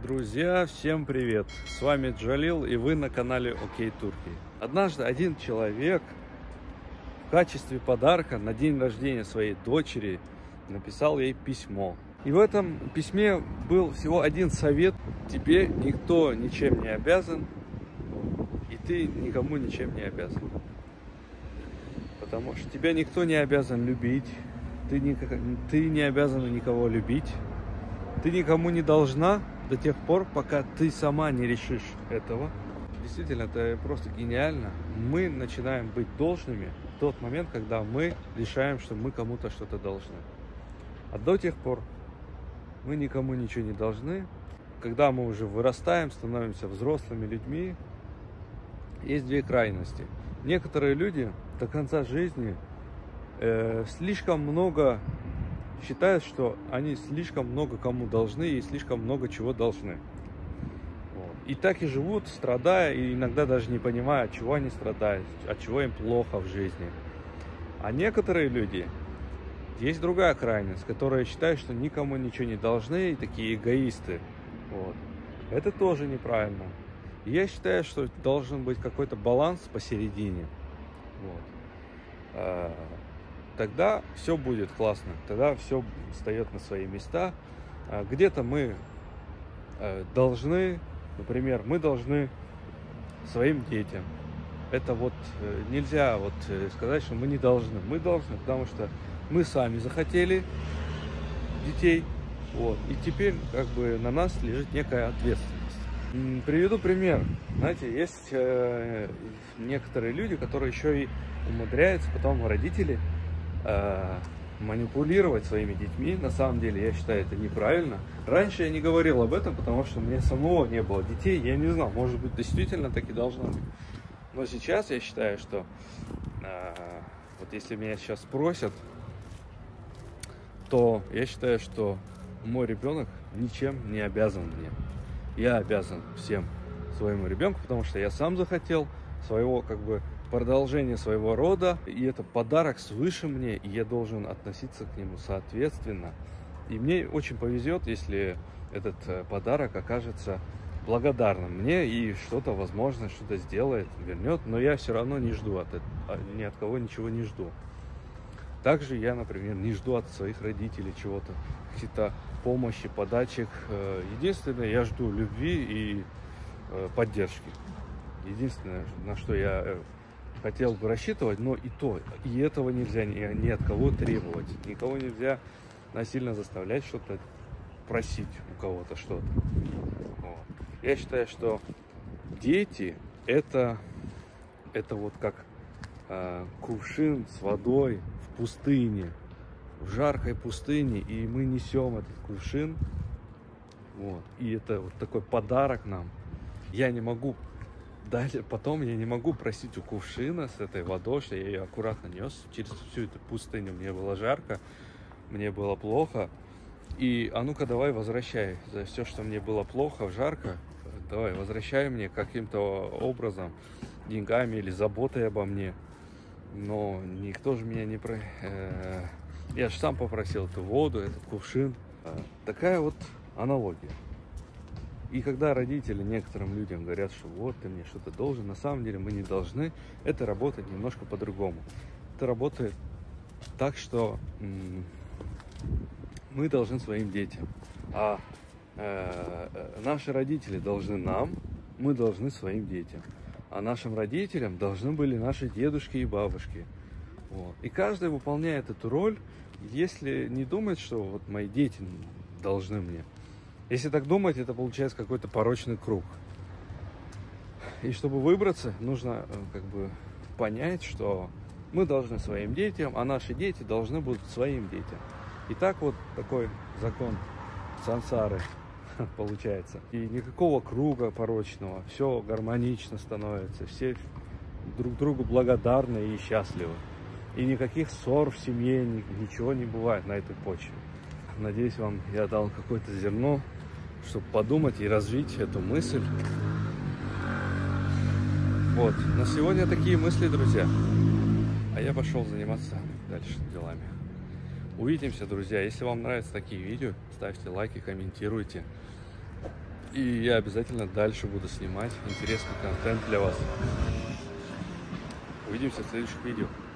Друзья, всем привет! С вами Джалил, и вы на канале OK Turkey. Однажды один человек в качестве подарка на день рождения своей дочери написал ей письмо. И в этом письме был всего один совет: тебе никто ничем не обязан, и ты никому ничем не обязан. Потому что тебя никто не обязан любить, ты не обязана никого любить, ты никому не должна до тех пор, пока ты сама не решишь этого. Действительно, это просто гениально. Мы начинаем быть должными в тот момент, когда мы решаем, что мы кому-то что-то должны. А до тех пор мы никому ничего не должны. Когда мы уже вырастаем, становимся взрослыми людьми, есть две крайности. Некоторые люди до конца жизни слишком много считают, что они слишком много кому должны и слишком много чего должны. И так и живут, страдая, и иногда даже не понимая, от чего они страдают, от чего им плохо в жизни. А некоторые люди, есть другая крайность, которые считают, что никому ничего не должны, и такие эгоисты. Это тоже неправильно. И я считаю, что должен быть какой-то баланс посередине. Тогда все будет классно, тогда все встает на свои места. Где-то мы должны, например, мы должны своим детям. Это нельзя сказать, что мы не должны. Мы должны, потому что мы сами захотели детей, и теперь на нас лежит некая ответственность. Приведу пример. Знаете, есть некоторые люди, которые еще и умудряются потом, родители, манипулировать своими детьми. На самом деле, я считаю, это неправильно. Раньше я не говорил об этом, потому что у меня самого не было детей. Я не знал, может быть, действительно так и должно быть. Но сейчас я считаю, что если меня сейчас спросят, то я считаю, что мой ребенок ничем не обязан мне. Я обязан всем своему ребенку, потому что я сам захотел своего продолжение своего рода, и это подарок свыше мне, и я должен относиться к нему соответственно. И мне очень повезет, если этот подарок окажется благодарным мне и что-то, возможно, что-то сделает, вернет, но я все равно не жду ни от кого ничего не жду. Также я, например, не жду от своих родителей чего-то, какие-то помощи, подачек. Единственное, я жду любви и поддержки. Единственное, на что я хотел бы рассчитывать, но и этого нельзя ни от кого требовать. Никого нельзя насильно заставлять что-то, просить у кого-то что-то. Я считаю, что дети это как кувшин с водой в пустыне, в жаркой пустыне, и мы несем этот кувшин, и это такой подарок нам. Я не могу потом я не могу просить у кувшина с этой водой, что я ее аккуратно нес через всю эту пустыню. Мне было жарко, мне было плохо. И ну-ка давай возвращай за все, что мне было плохо, жарко. Давай возвращай мне каким-то образом, деньгами или заботой обо мне. Но никто же меня не я же сам попросил эту воду, этот кувшин. Такая аналогия. И когда родители некоторым людям говорят, что ты мне что-то должен, на самом деле мы не должны, это работает немножко по-другому. Это работает так, что мы должны своим детям, а наши родители должны нам, мы должны своим детям. А нашим родителям должны были наши дедушки и бабушки. И каждый выполняет эту роль, если не думает, что мои дети должны мне. Если так думать, это получается какой-то порочный круг. И чтобы выбраться, нужно понять, что мы должны своим детям, а наши дети должны будут своим детям. И так такой закон сансары получается. И никакого круга порочного, все гармонично становится, все друг другу благодарны и счастливы. И никаких ссор в семье, ничего не бывает на этой почве. Надеюсь, вам я дал какое-то зерно, чтобы подумать и развить эту мысль. На сегодня такие мысли, друзья. А я пошел заниматься дальше делами. Увидимся, друзья. Если вам нравятся такие видео, ставьте лайки, комментируйте. И я обязательно дальше буду снимать интересный контент для вас. Увидимся в следующих видео.